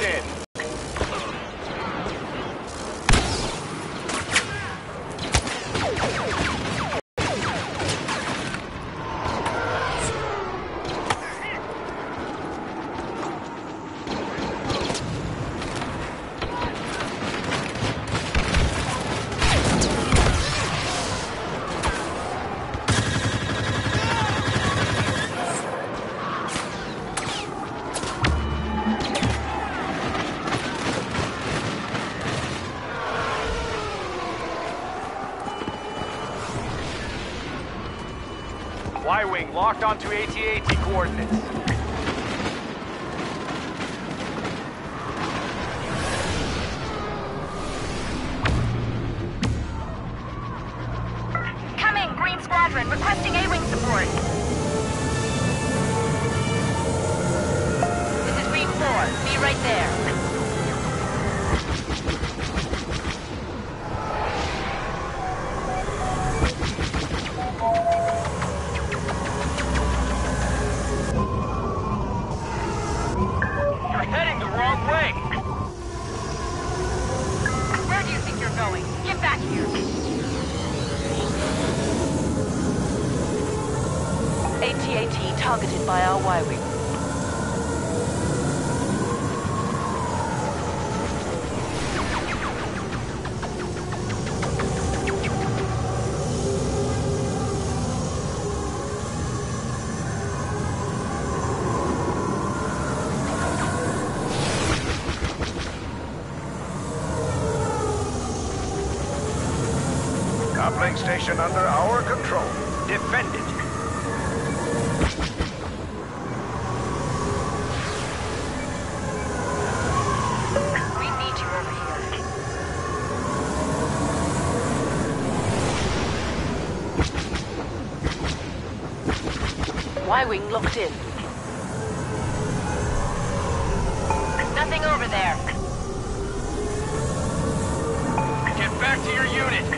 in. Y-Wing locked onto AT-AT coordinates. Coming, Green Squadron, requesting A-Wing support. This is Green 4. Be right there. AT-AT targeted by our Y-Wing. Uplink station under our control. Defend it. We need you over here. Y-Wing locked in. Nothing over there. Get back to your unit.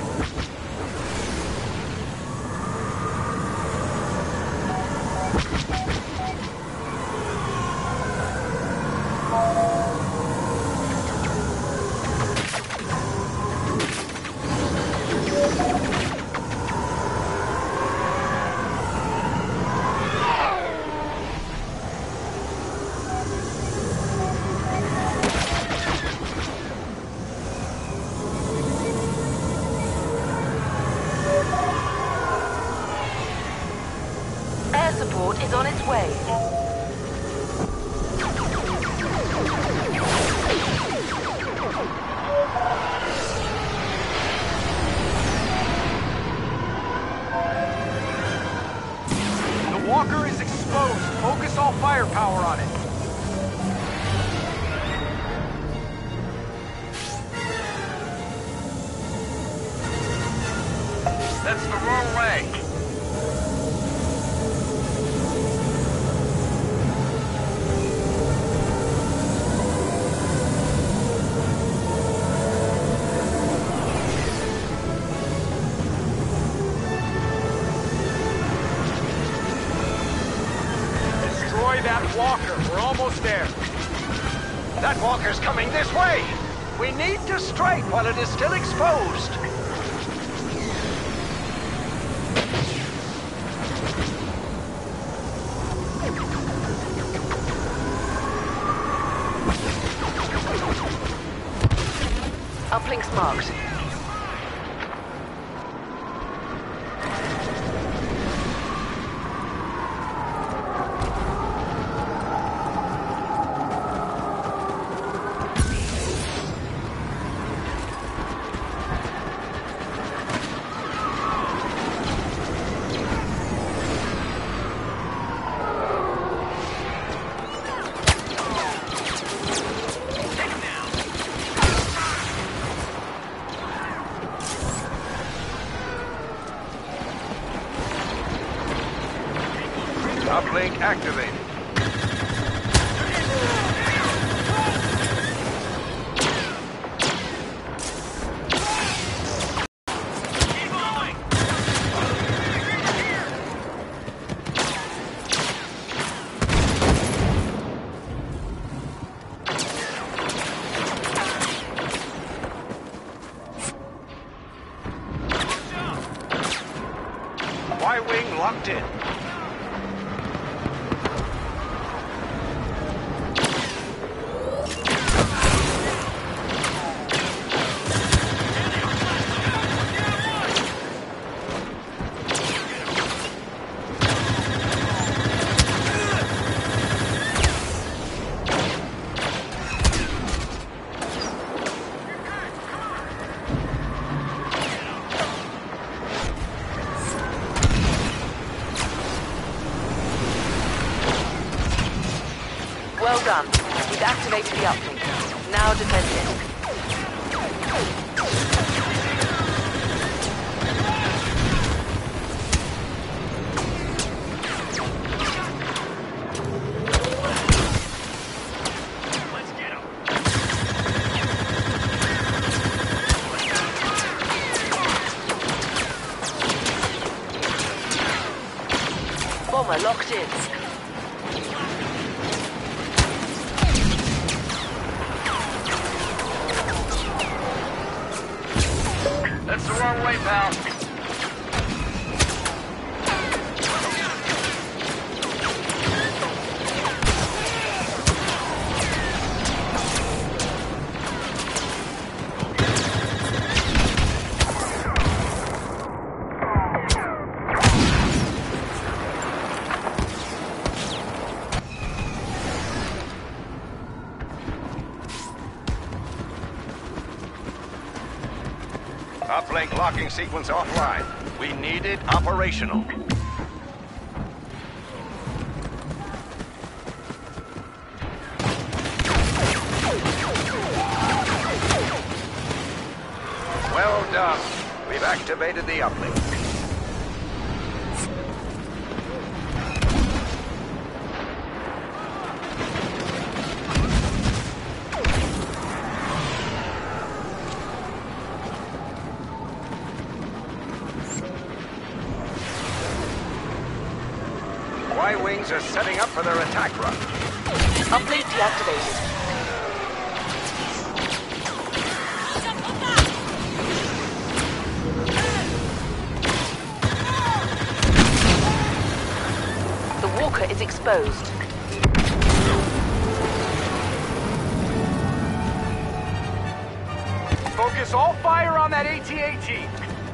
Air support is on its way. The walker is exposed. Focus all firepower on it. That's the wrong way. Destroy that walker. We're almost there. That walker's coming this way. We need to strike while it is still exposed. Uplinks marked. Uplink activated. Y-wing locked in. Well done. We've activated the uplink. Now defend it. Bomber locked in. That's the wrong way, pal. Uplink locking sequence offline. We need it operational. Well done. We've activated the uplink. Y-wings are setting up for their attack run. Uplink deactivated. The walker is exposed. Focus all fire on that AT-AT.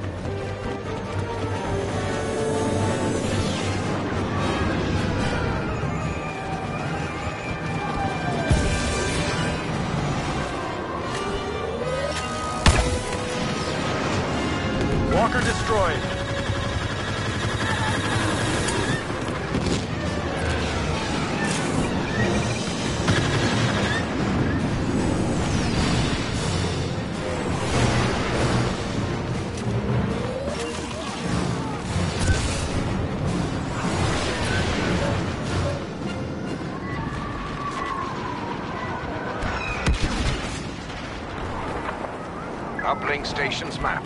Walker destroyed. Uplink stations mapped.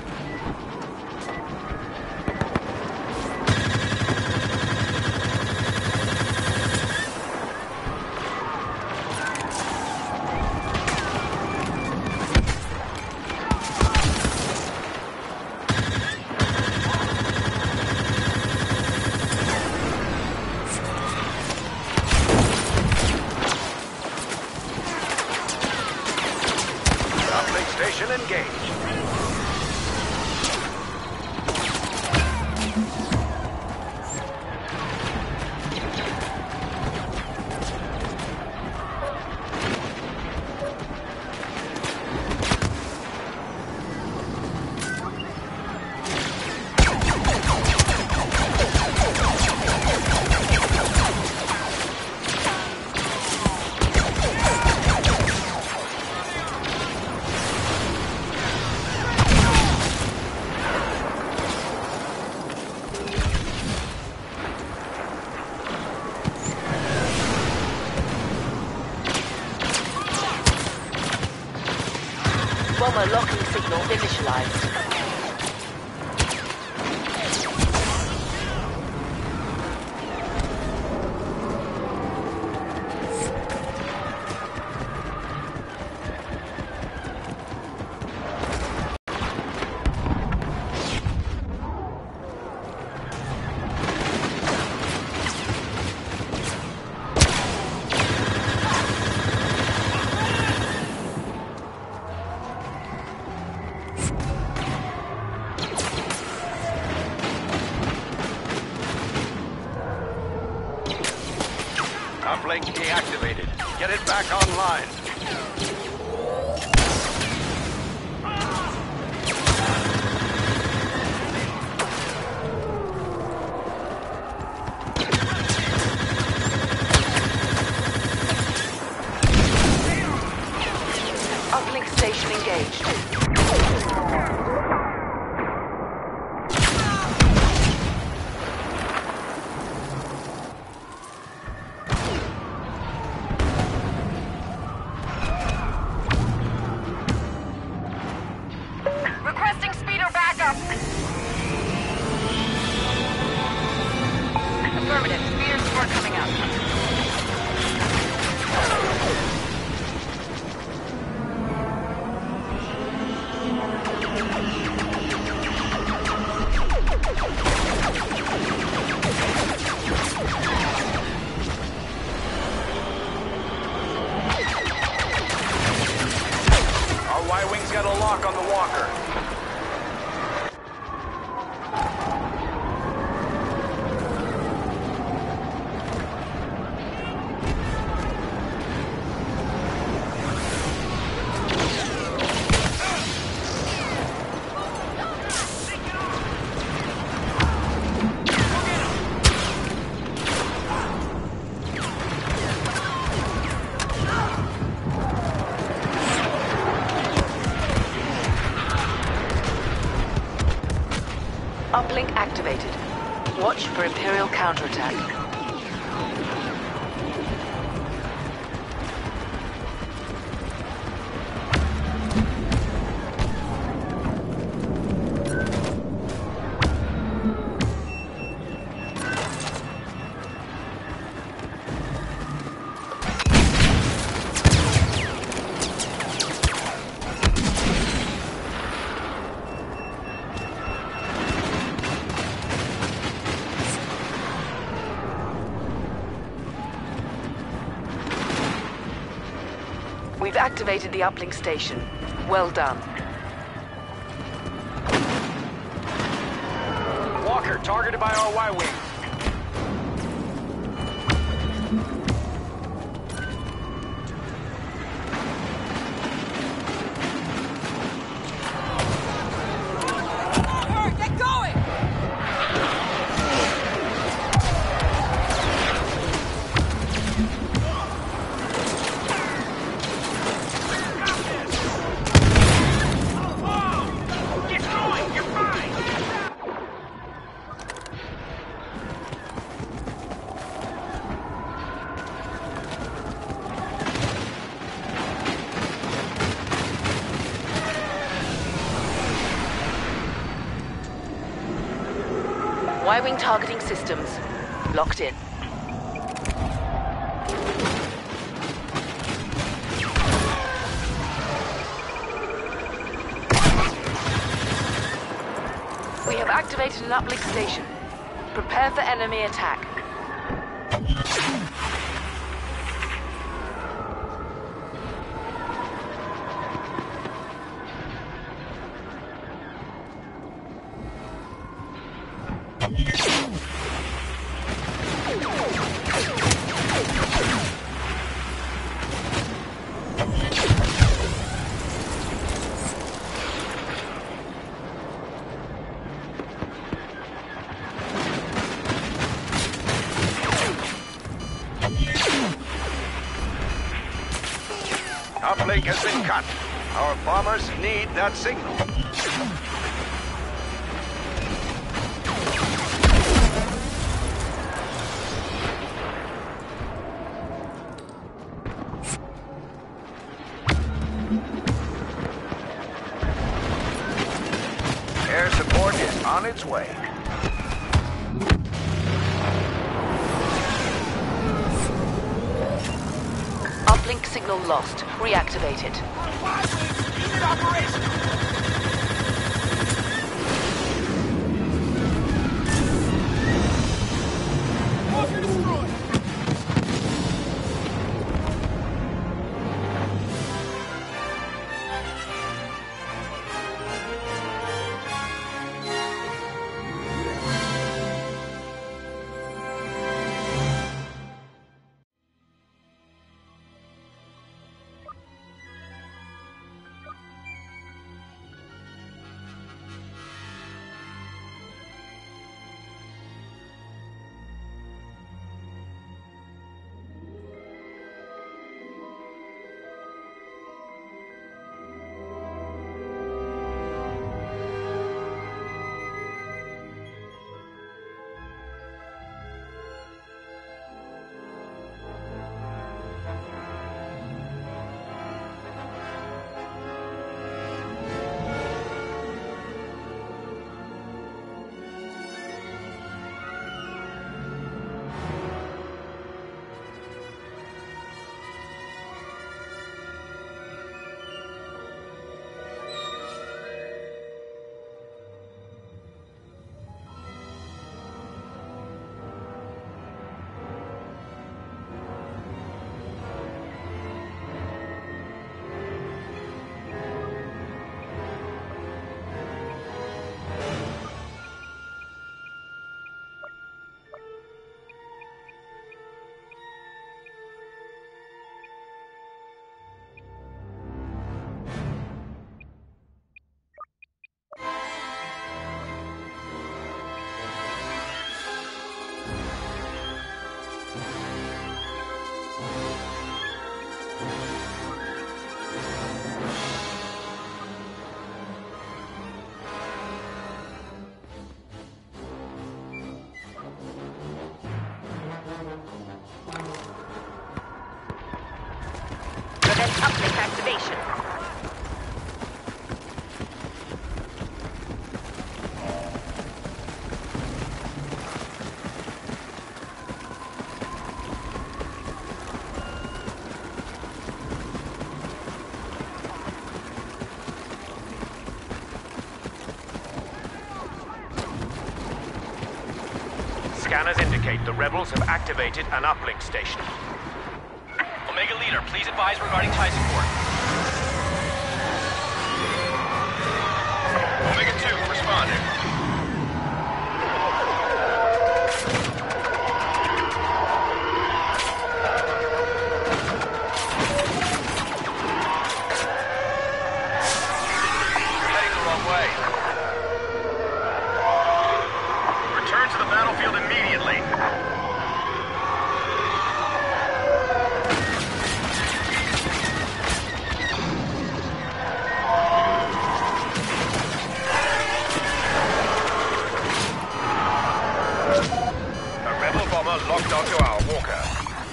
Uplink station engaged. Bomber locking signal initialized. uplink deactivated. Get it back online. Uplink station engaged. Requesting speeder backup. Affirmative. Speeder support coming up. Our Y-Wing's got a lock on the walker. Uplink activated. Watch for Imperial counterattack. We've activated the uplink station. Well done. Walker targeted by our Y-Wing. Get going! Y-Wing targeting systems. Locked in. We have activated an uplink station. Prepare for enemy attack. Uplink has been cut. Our bombers need that signal. Air support is on its way. Uplink signal lost. Reactivated. Unit operational. Uplink activation. Scanners indicate the rebels have activated an uplink station. Omega Leader, please advise regarding tie support. Omega 2, responding. You're heading the wrong way. Return to the battlefield immediately. Locked onto our walker.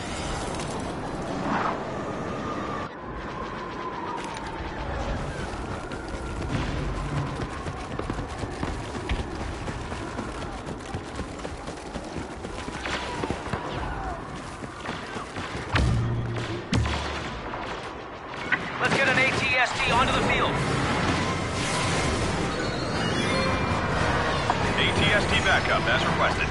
Let's get an AT-ST onto the field. AT-ST backup as requested.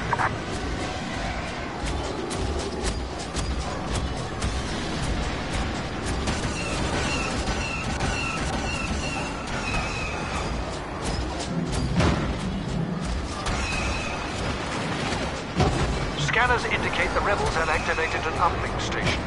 Scanners indicate the rebels have activated an uplink station.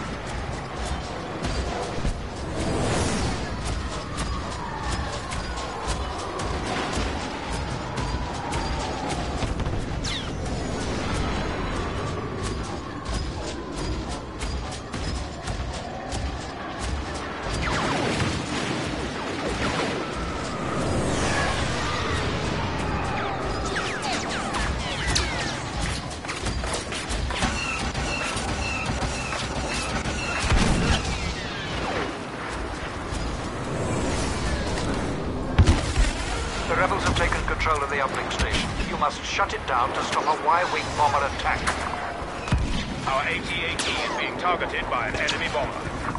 The rebels have taken control of the uplink station. You must shut it down to stop a Y-wing bomber attack. Our AT-AT is being targeted by an enemy bomber.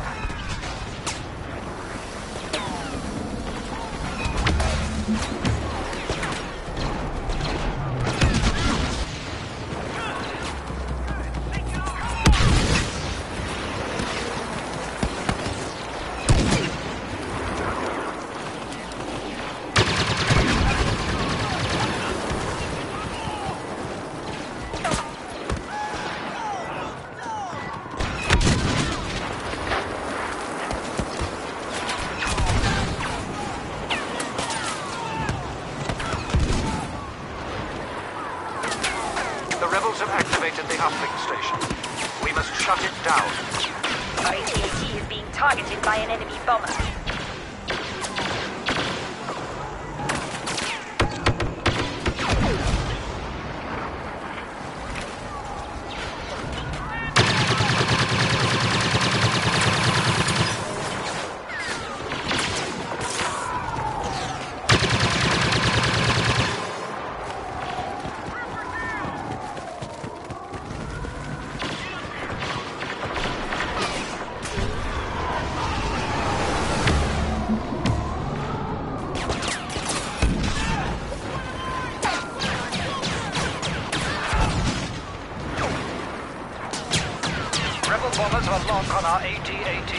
The rebels have activated the uplink station. We must shut it down. Our AT-AT is being targeted by an enemy bomber. Rebel bombers are locked on our AT-AT.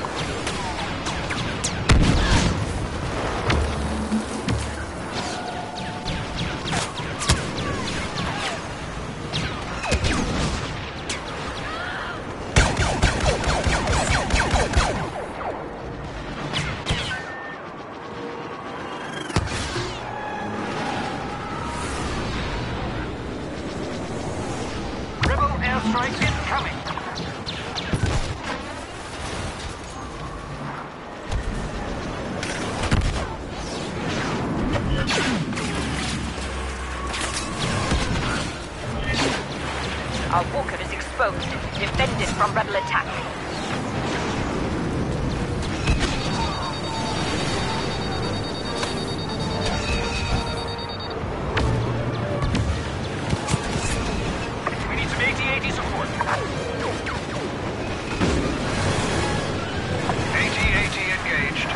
Rebel airstrikes incoming. Our walker is exposed. Defend it from rebel attack. AT-AT support. AT-AT engaged.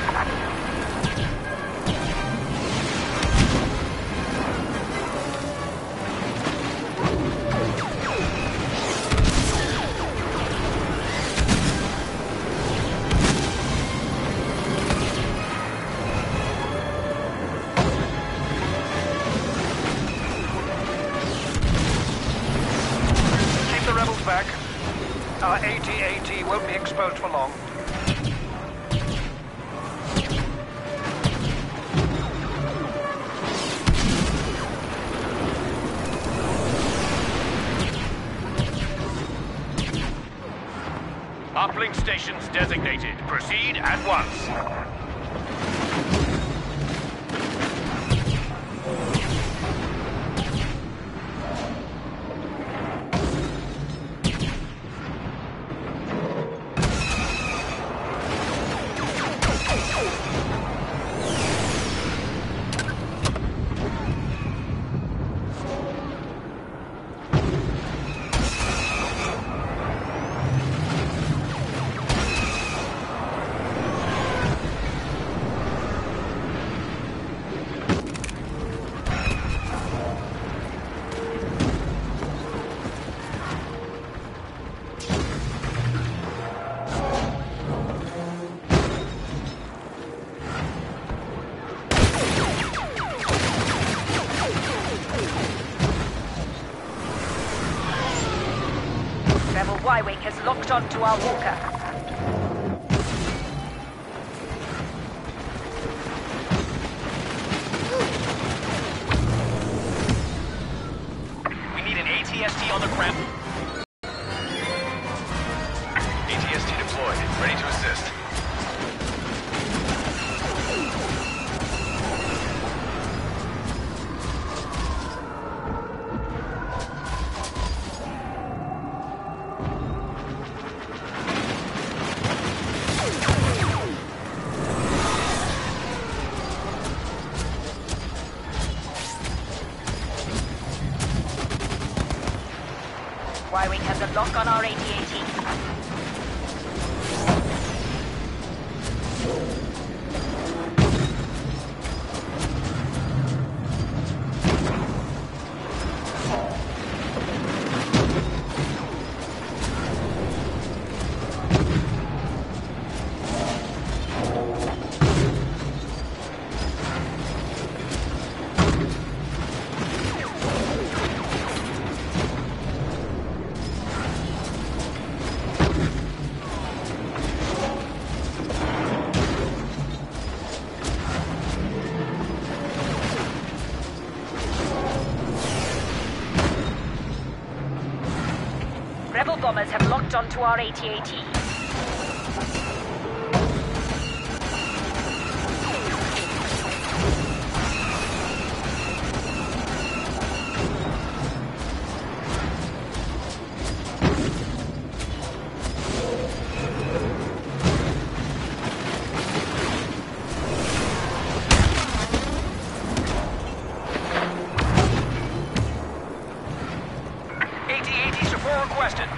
Keep the rebels back. Our AT-AT won't be exposed for long. Uplink stations designated. Proceed at once. Rebel Y-Wing has locked onto our walker. We need an ATST on the ground. ATST deployed, ready to assist. Y-Wing has a lock on our AT-AT. Rebel bombers have locked onto our AT-AT. AT-AT support requested.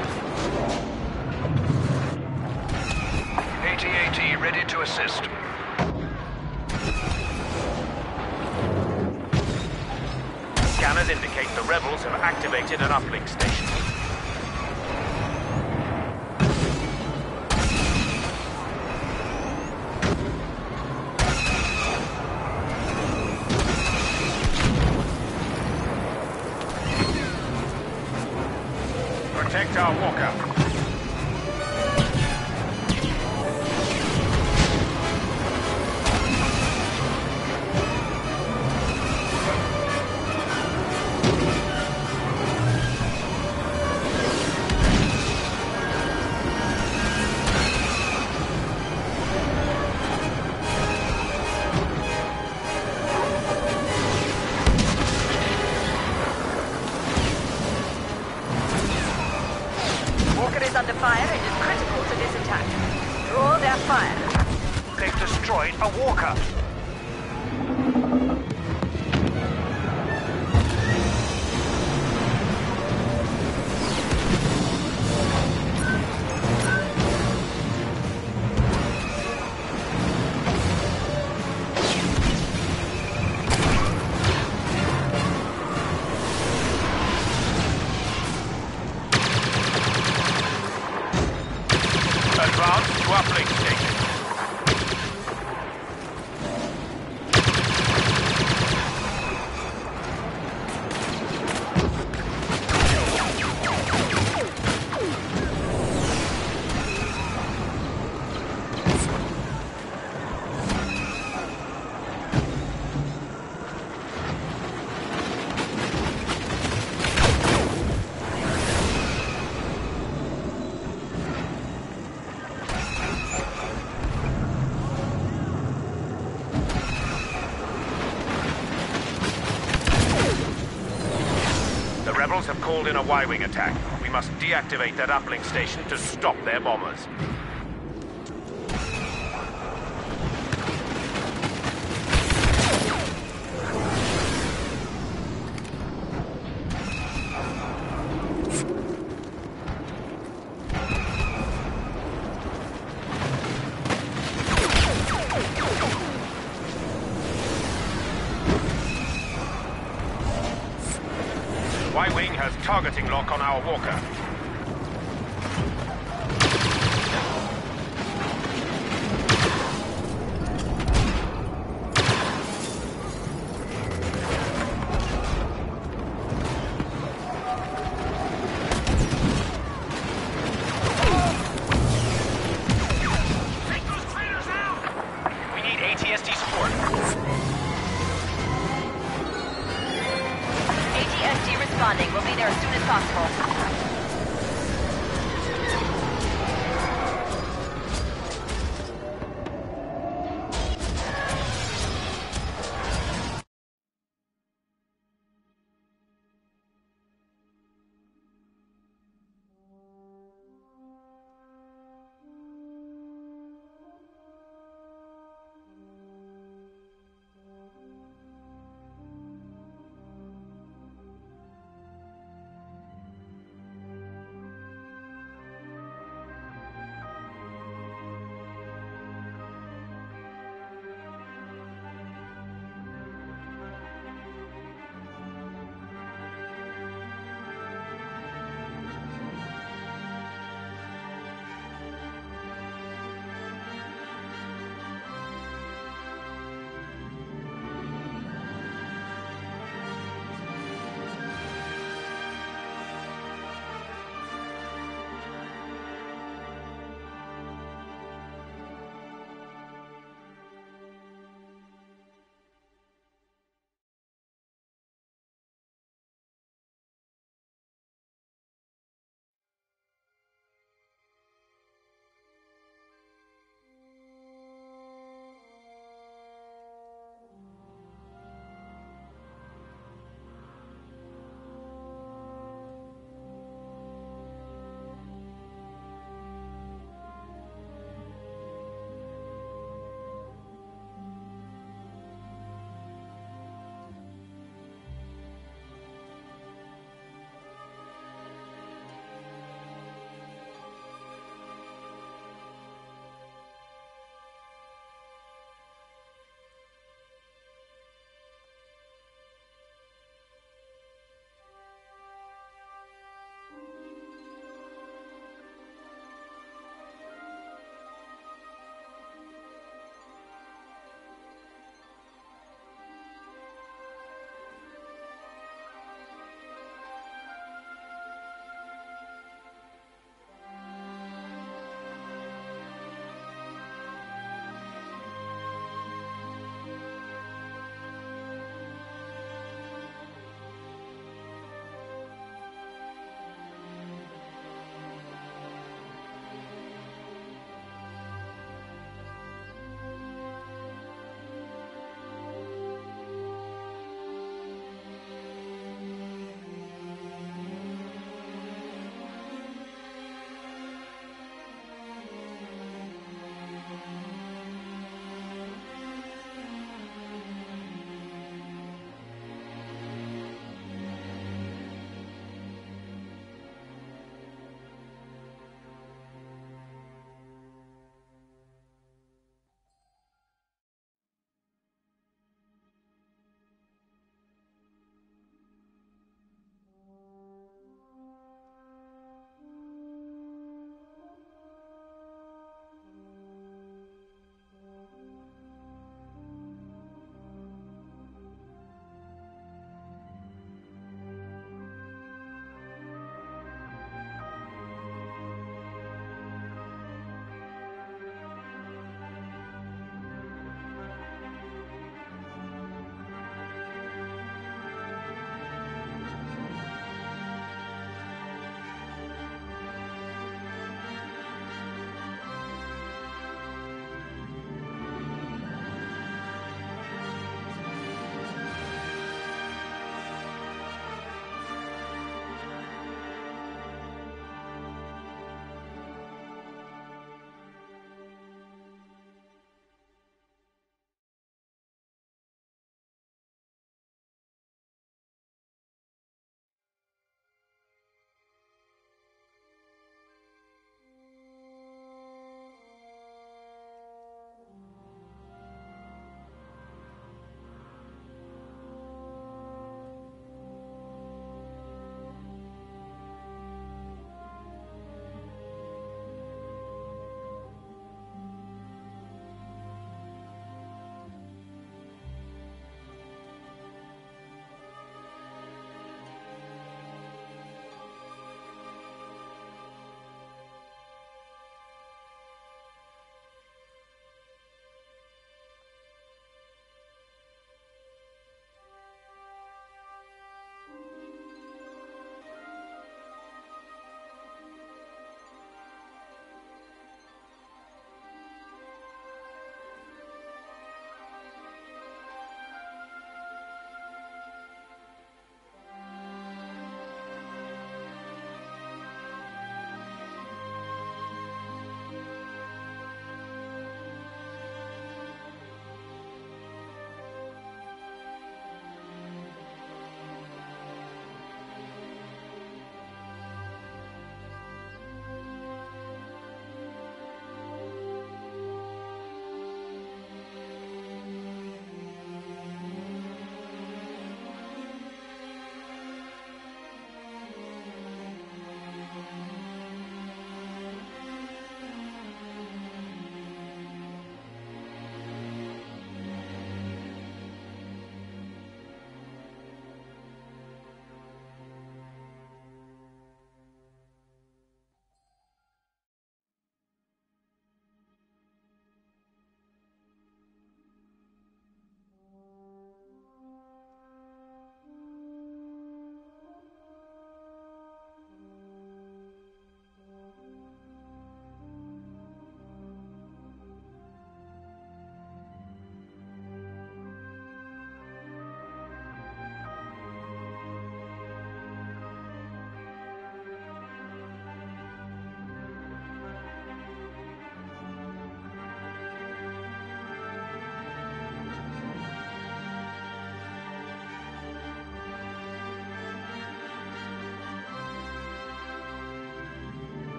AT-AT ready to assist. Scanners indicate the rebels have activated an uplink station. Protect our walker. Walker is under fire and is critical to this attack. Draw their fire. They've destroyed a walker. uplink station. The rebels have called in a Y-wing attack. We must deactivate that uplink station to stop their bombers. Y-wing has targeting lock on our walker. Take those traitors out! We need ATST support. ATSD responding. We'll be there as soon as possible.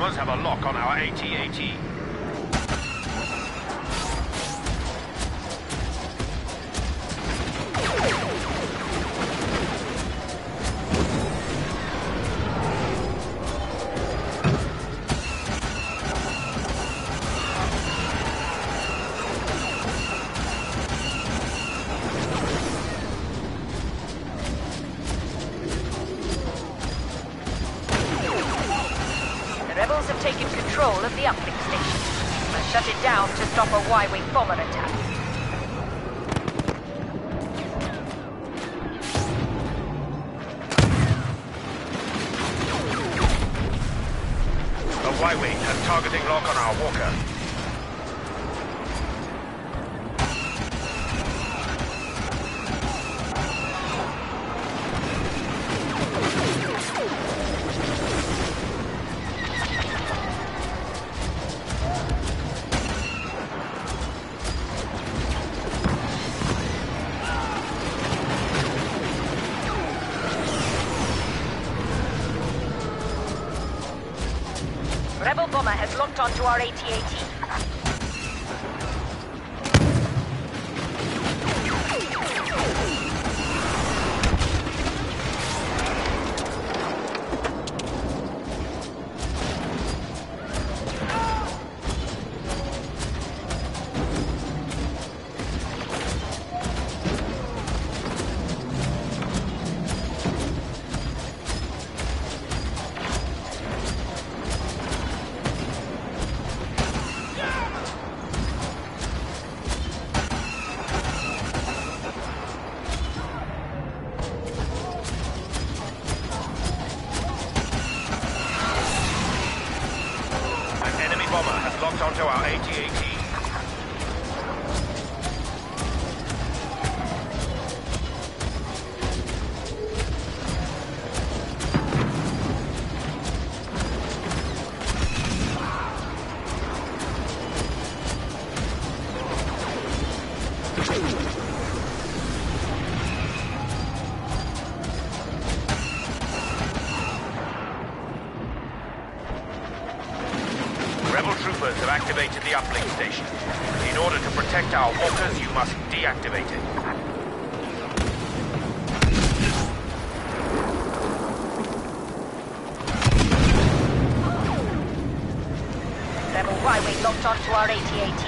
bombers have a lock on our AT-AT. Rebels have taken control of the uplink station. Must shut it down to stop a Y-wing bomber attack. The Y-wing has targeting lock on our walker. Rebel bomber has locked onto our AT-AT. Bomber has locked onto our AT-AT. Rebel troopers have activated the uplink station. In order to protect our walkers, you must deactivate it. Rebel Y-wing locked onto our AT-AT.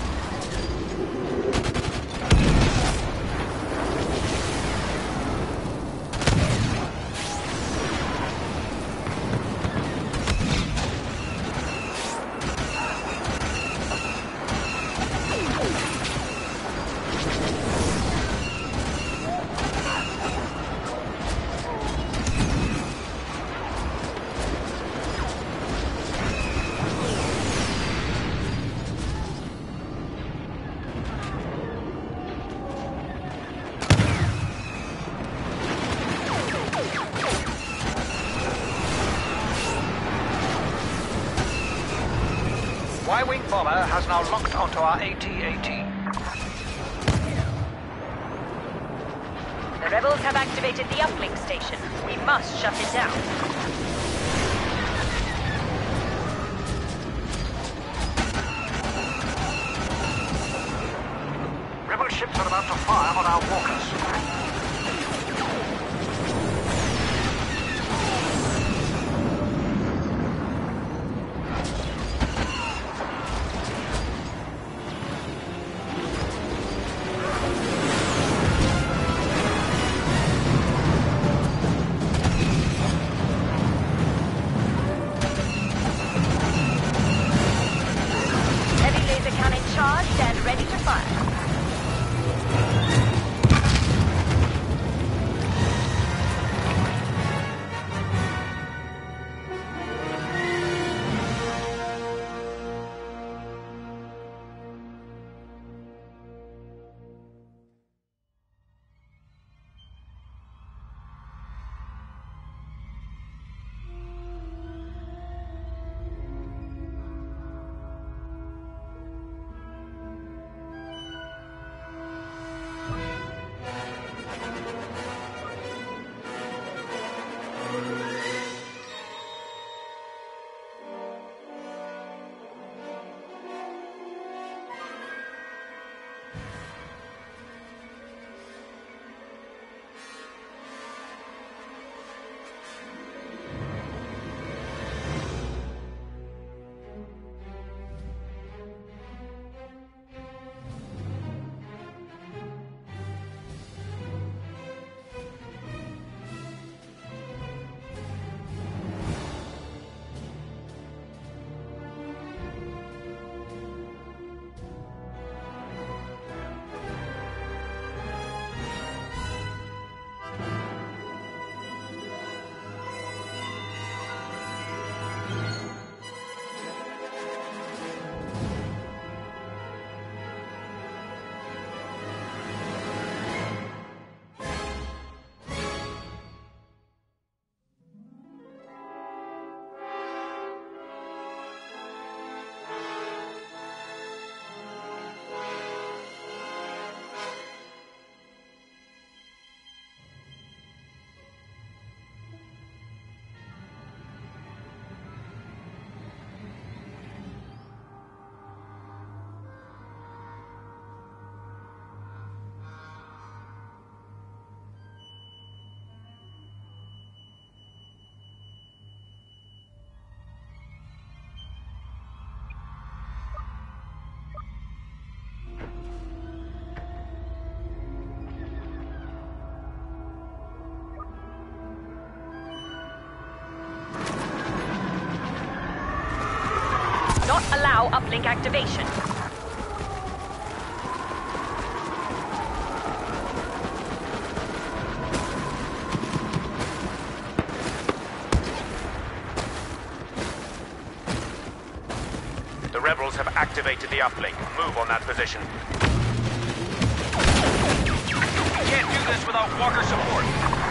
Y-wing bomber has now locked onto our AT-AT. The rebels have activated the uplink station. We must shut it down. Rebel ships are about to fire on our walkers. Charged and ready to fire. allow uplink activation. The rebels have activated the uplink. Move on that position. Can't do this without walker support.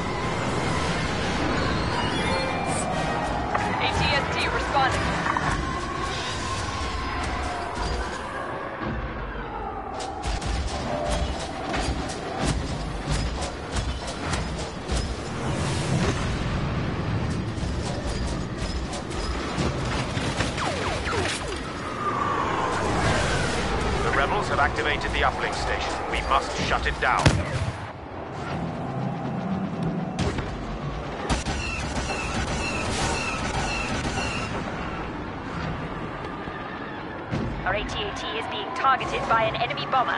ATST responding. The rebels have activated the uplink station. We must shut it down. Our AT-AT is being targeted by an enemy bomber.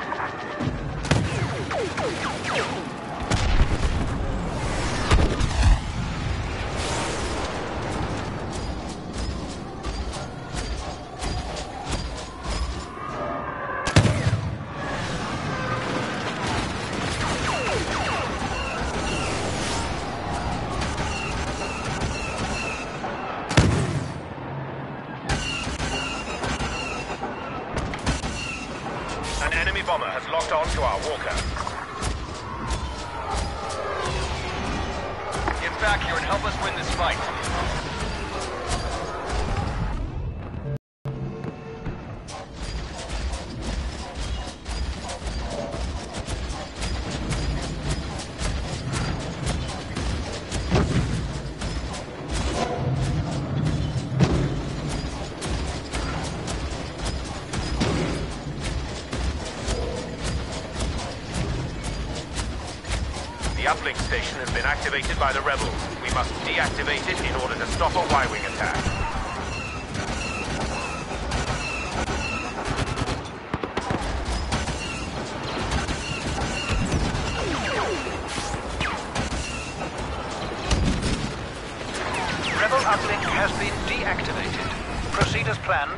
An enemy bomber has locked on to our walker. Get back here and help us win this fight. The uplink station has been activated by the rebels. We must deactivate it in order to stop a Y-wing attack. Rebel uplink has been deactivated. Proceed as planned.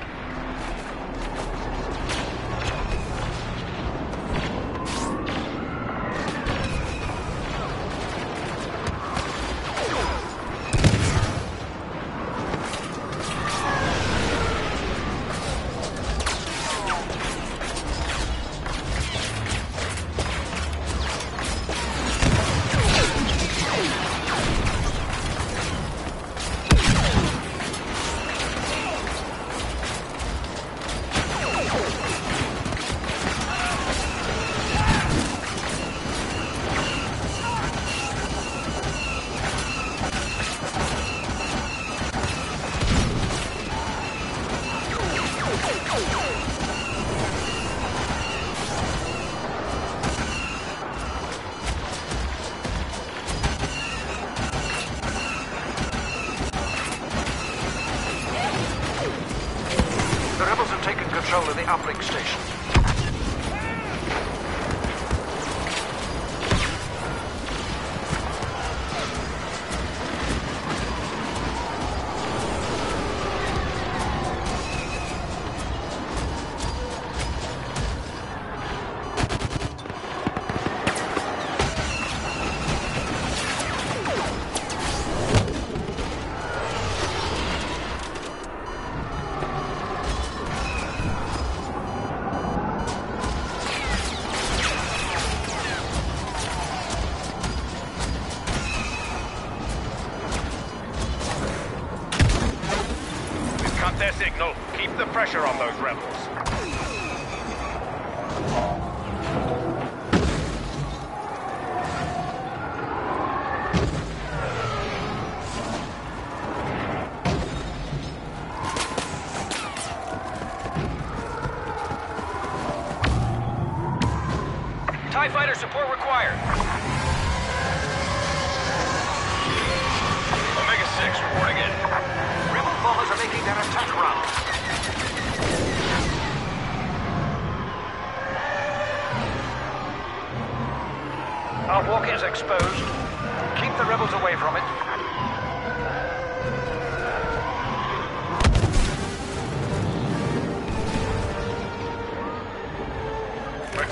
The rebels have taken control of the uplink station. Cut their signal. Keep the pressure on those rebels. TIE fighter support required. Omega-6 reporting in. Rebel bombers are making their attack round. Our walker is exposed. Keep the rebels away from it.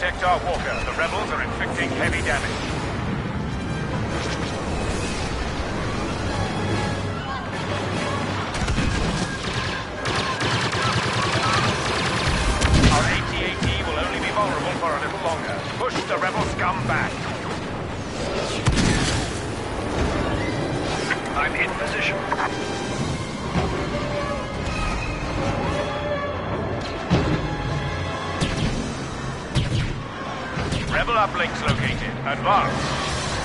Protect our walker. The rebels are inflicting heavy damage. Our AT-AT will only be vulnerable for a little longer. Push the rebel scum back. I'm in position. Rebel uplinks located. Advance.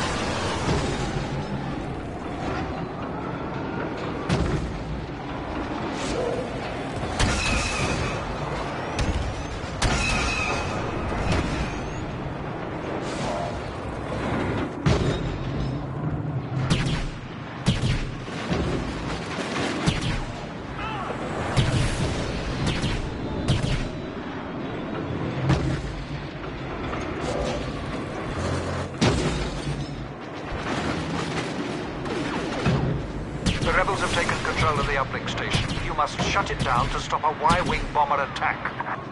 The rebels have taken control of the uplink station. You must shut it down to stop a Y-wing bomber attack.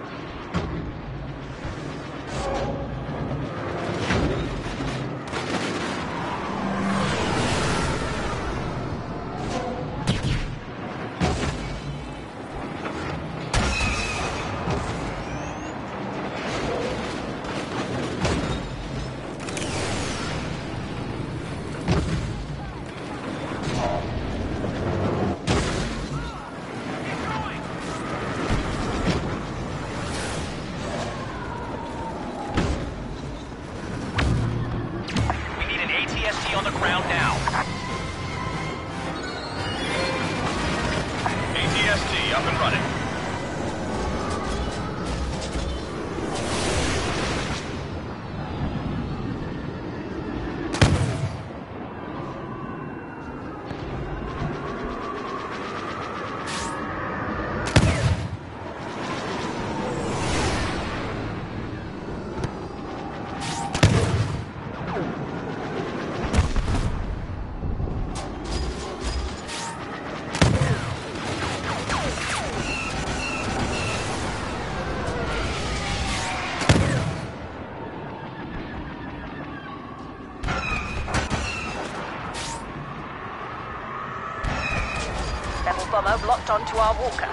On the ground now. ATST up and running. Rebel bomber locked onto our walker.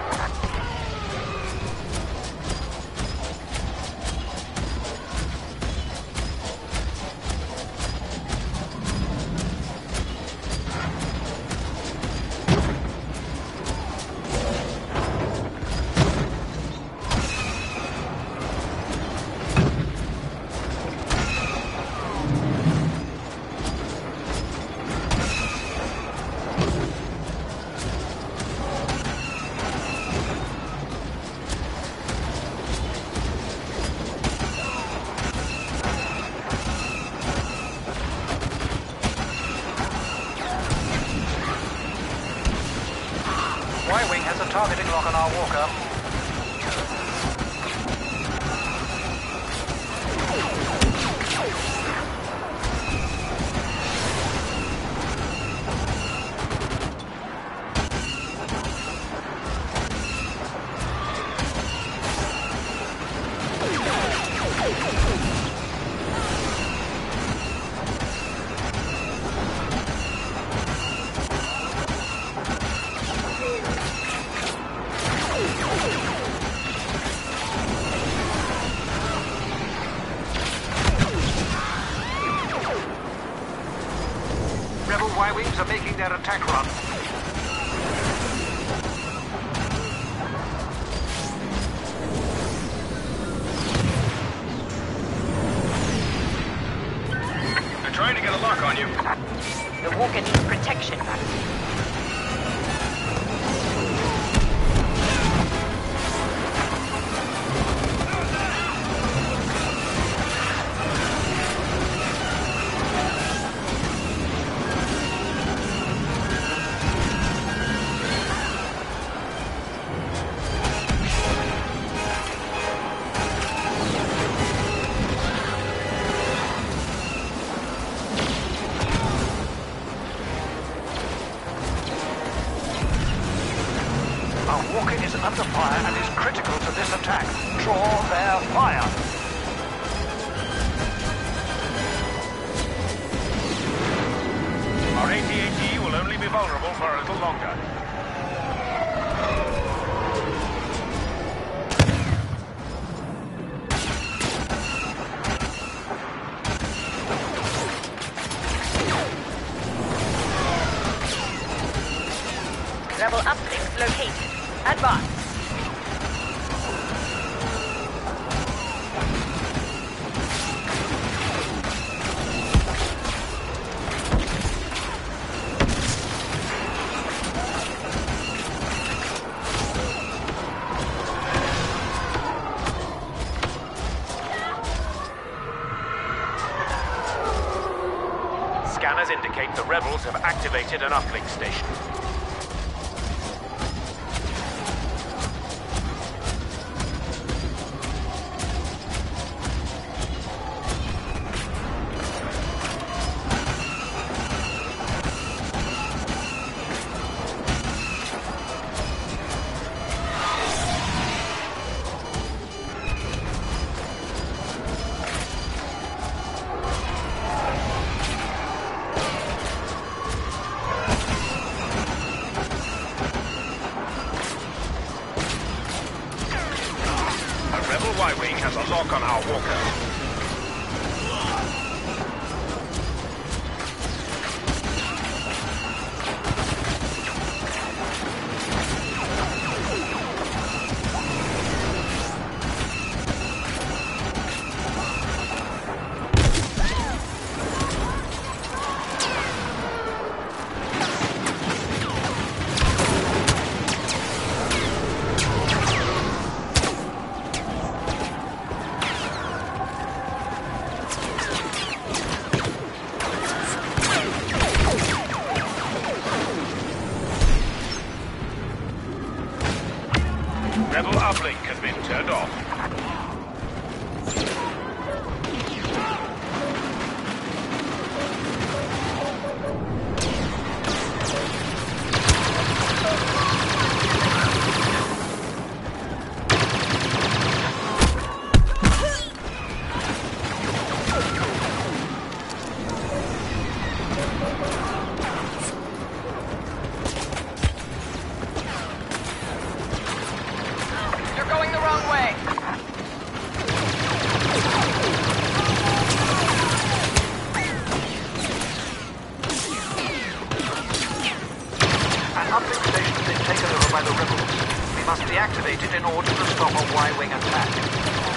Y-wing has a targeting lock on our walker. Rebel Y-wings are making their attack run. They're trying to get a lock on you. The walker needs protection. Our walker is under fire and is critical to this attack. Draw their fire. vulnerable for a little longer. Rebel uplink located. Advance. Scanners indicate the rebels have activated an uplink station. Rebel Y-Wing has a lock on our walker. Rebel uplink has been turned off. You're going the wrong way. An uplink station has been taken over by the rebels. We must deactivate it in order to stop a Y-Wing attack.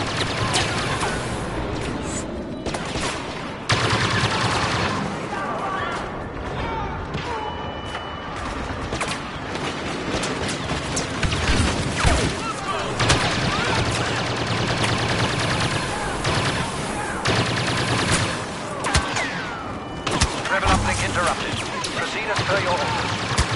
Rebel uplink interrupted. Proceed as per your orders.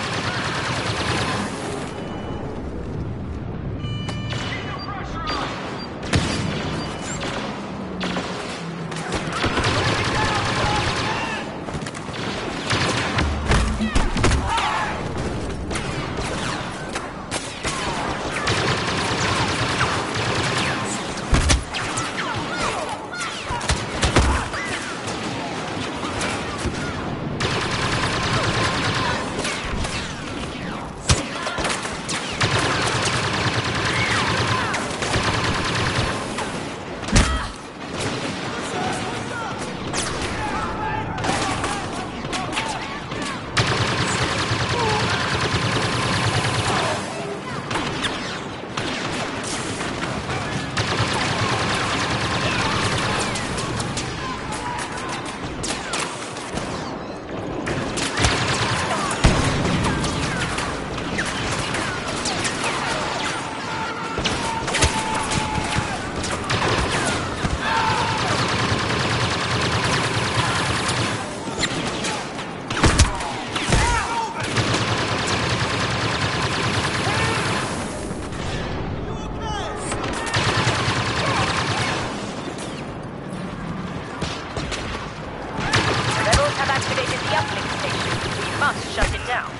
Rebels have activated the uplink station. We must shut it down.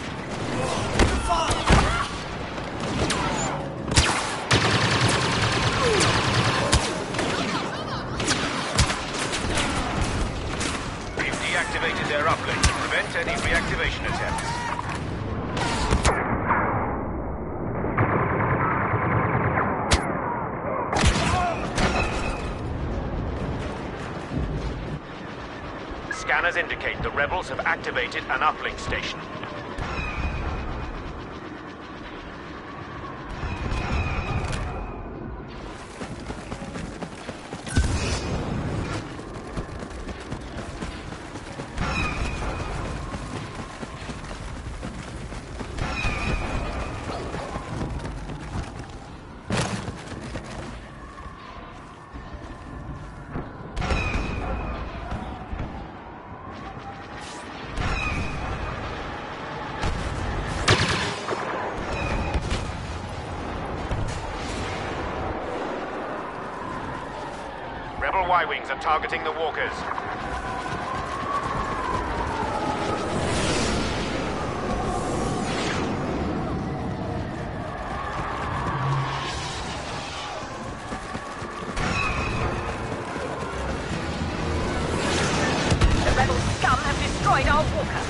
We've deactivated their uplink to prevent any reactivation attempts. Scanners indicate the rebels have activated an uplink station. Rebel Y-Wings are targeting the walkers. The rebel scum have destroyed our walker.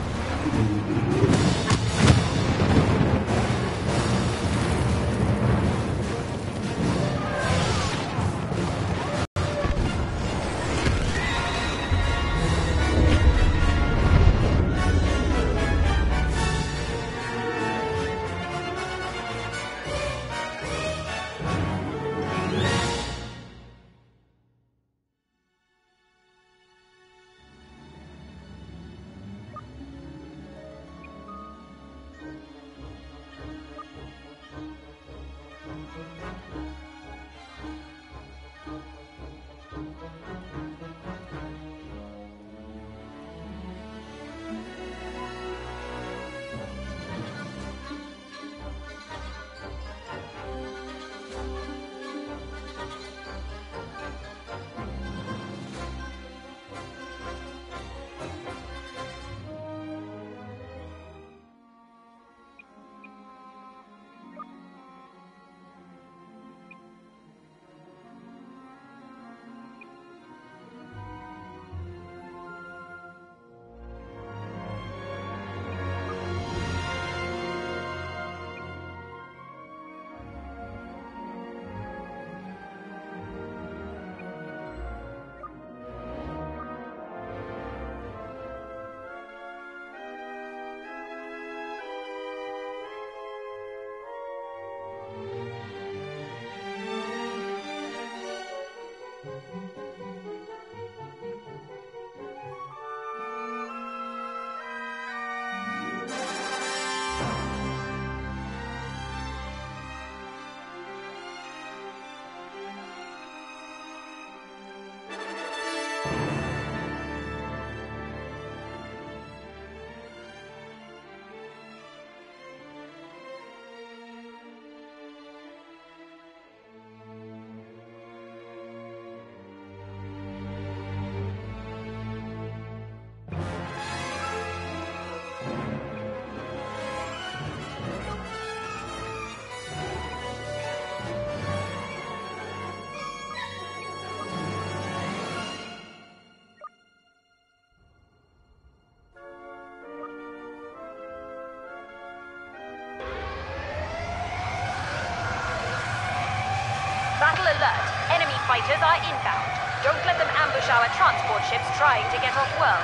Battle alert. Enemy fighters are inbound. Don't let them ambush our transport ships trying to get off-world.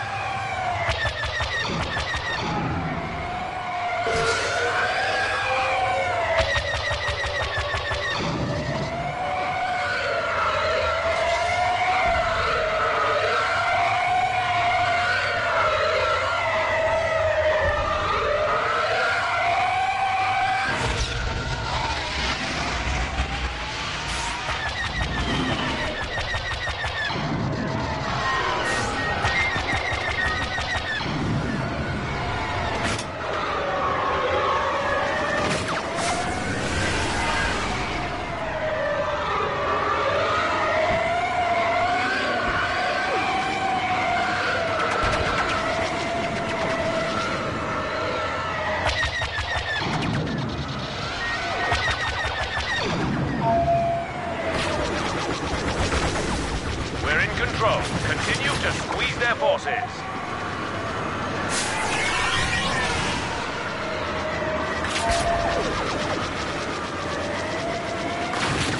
Control. Continue to squeeze their forces.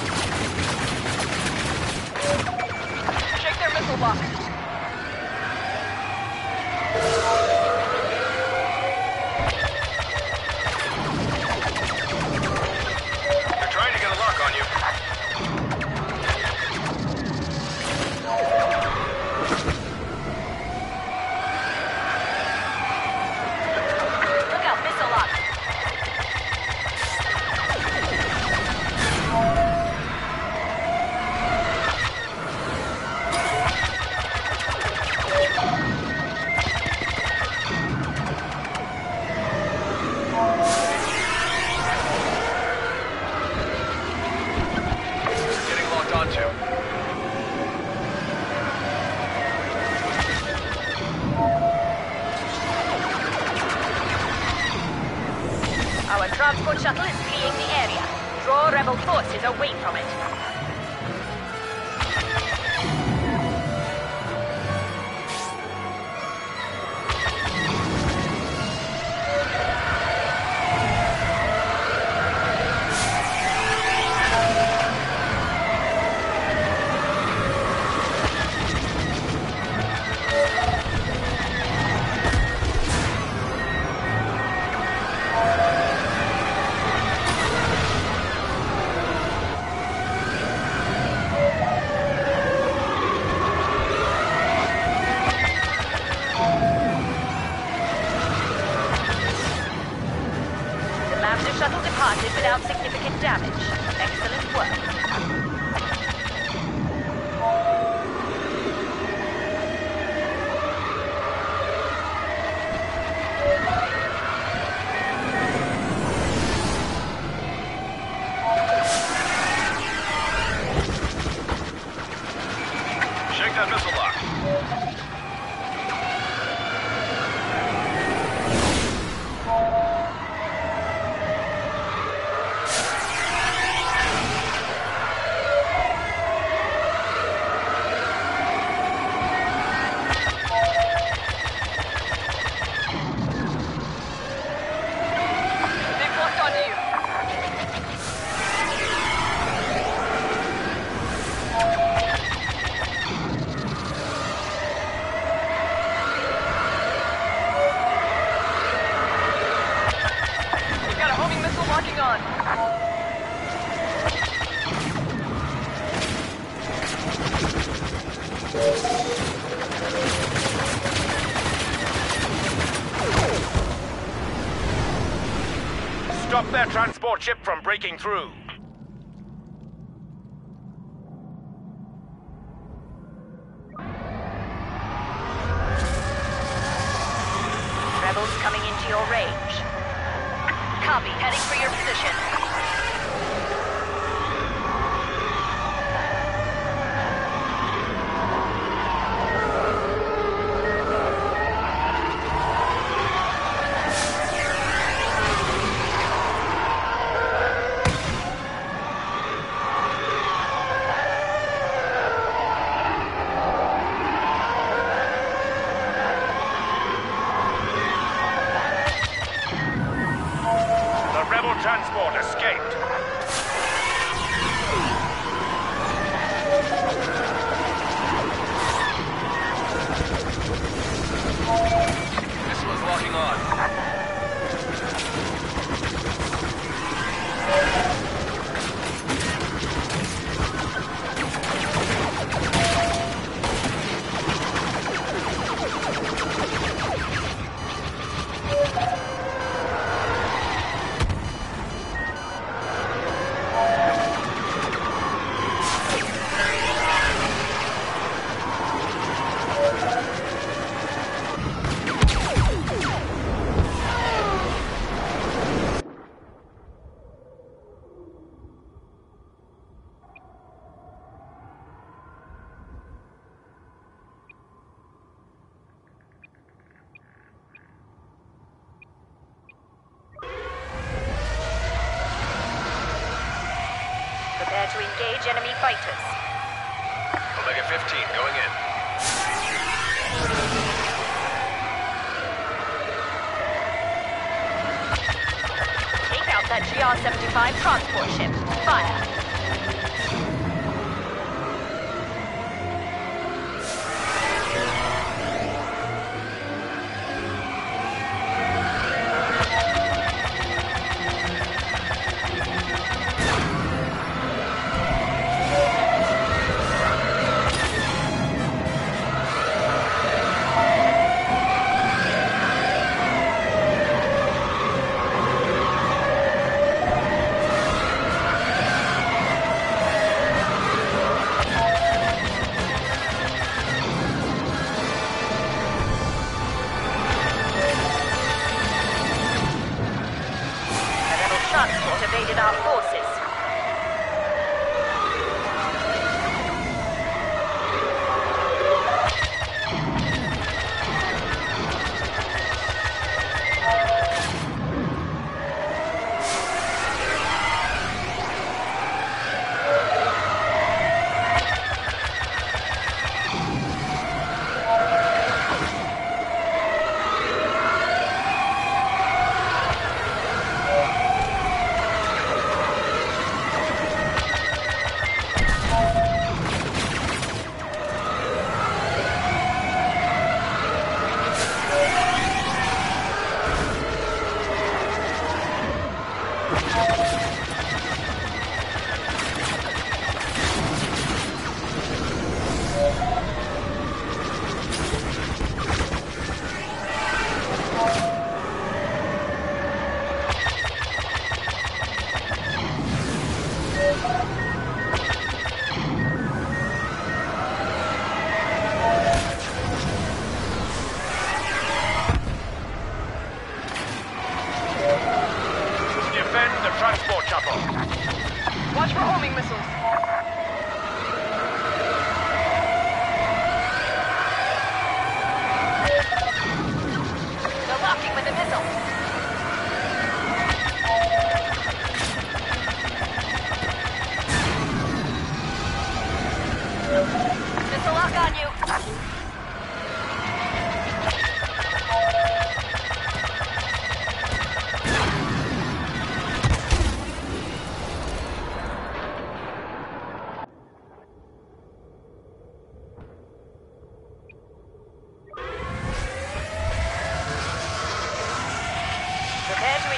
Shake their missile box. They're trying to get a lock on you. Look out, missile lock. Getting locked onto. Our transport shuttle is fleeing the area. Draw rebel forces away from it. The Lambda shuttle departed without significant damage. Excellent work. Shake that missile lock. They've locked onto you. We've got a homing missile locking on. Stop their transport ship from breaking through. Rebels coming into your range. Copy, heading for your position. The rebel transport escaped. Missile is locking on. Prepare to engage enemy fighters. Omega 15 going in. Take out that GR-75 transport ship. Fire.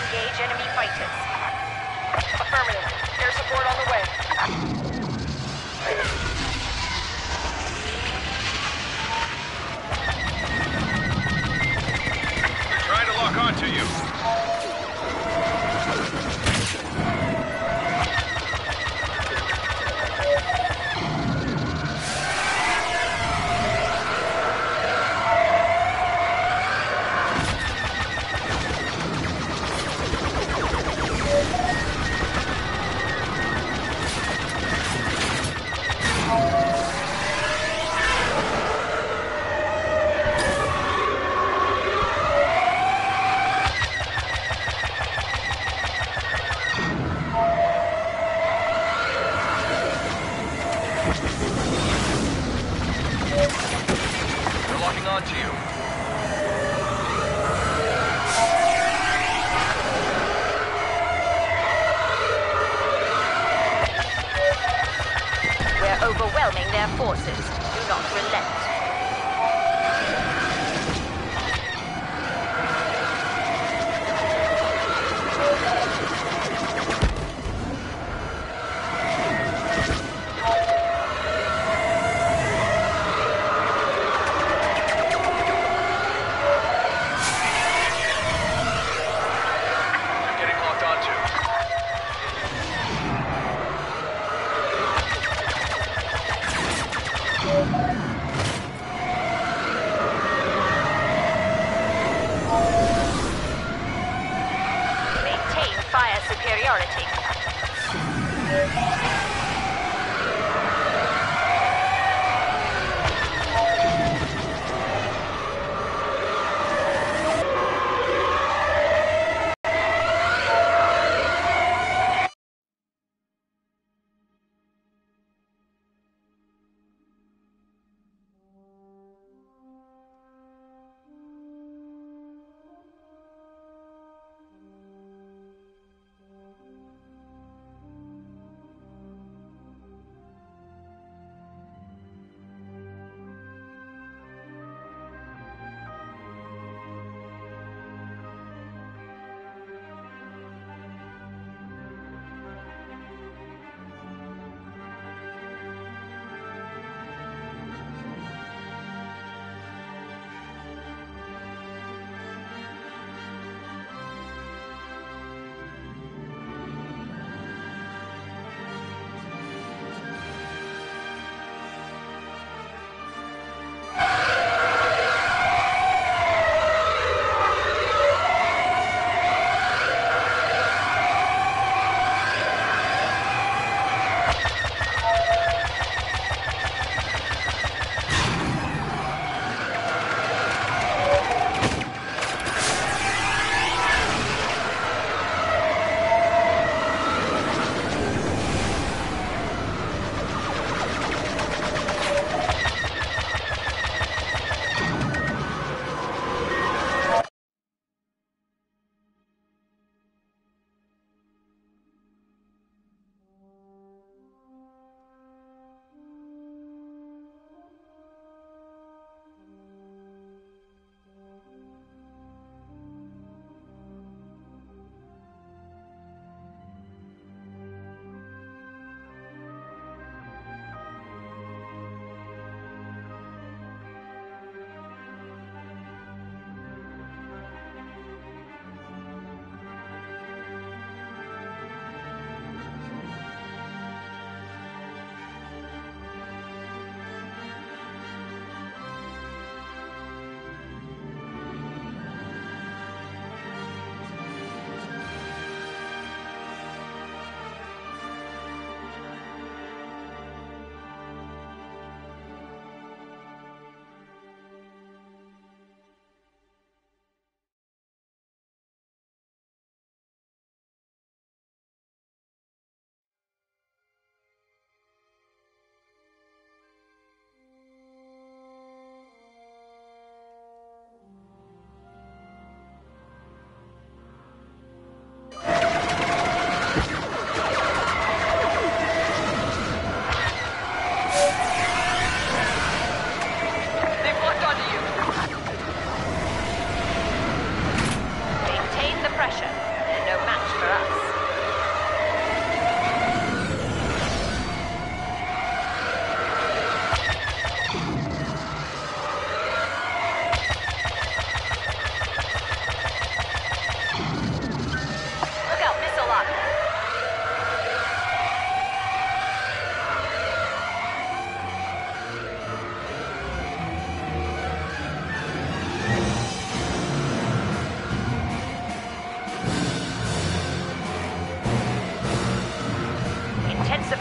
engage enemy fighters. Affirmative. Air support on the way. We're trying to lock onto you. They're locking onto you. We're overwhelming their forces. Do not relent. They're getting locked onto. Maintain fire superiority.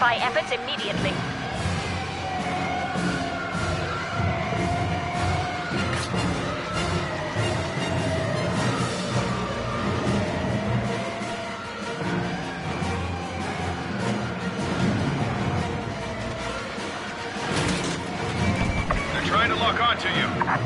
Intensify efforts immediately. They're trying to lock onto you.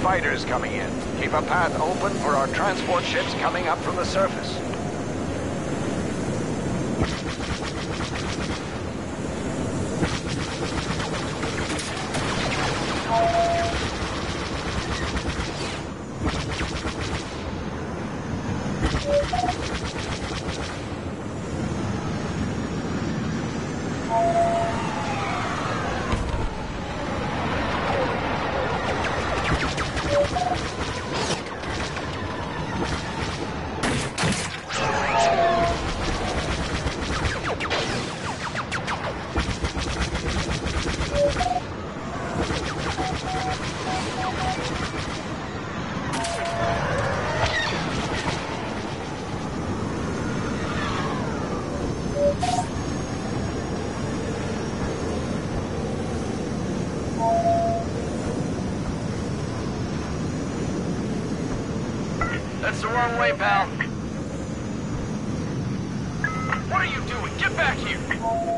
fighters coming in. Keep a path open for our transport ships coming up from the surface. That's the wrong way, pal. What are you doing? Get back here!